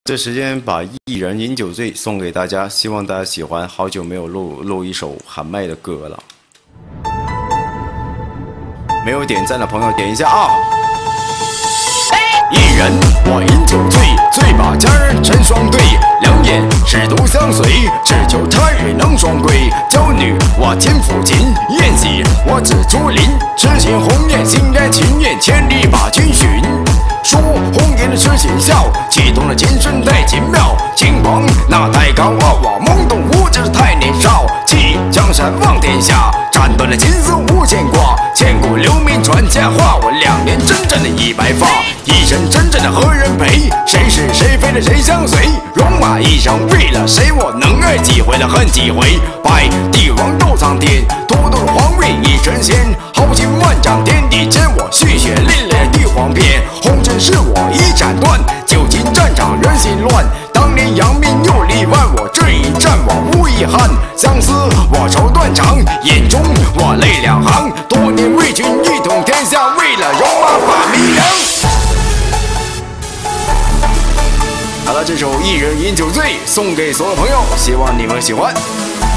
这时间把《一人饮酒醉》送给大家，希望大家喜欢。好久没有录一首喊麦的歌了，没有点赞的朋友点一下啊！一人我饮酒醉，醉把尖儿成双对，两眼只独相随，只求他日能双归。娇女我天抚琴，宴席我紫竹林，痴情红颜心甘情愿，千里把君寻。说红颜的痴情笑，启动了琴声太奇妙，轻狂那太高傲，我懵懂无知太年少，弃江山望天下，斩断了情丝无牵挂，千古留名传佳话，我2年真正的一白发，一生真正的何人陪？谁是谁非的谁相随？戎马一生为了谁？我能爱几回了恨几回？拜帝王斗苍天，独斗皇位已成仙，豪情万丈天地间，我浴血淋漓帝皇篇，红尘是我一斩断，旧情战场人心乱，当年扬名又立万，我这一战我无遗憾，相思我愁断肠，眼中我泪两行，多年为君一统天下，为了戎马把名扬。好了，这首《一人饮酒醉》送给所有朋友，希望你们喜欢。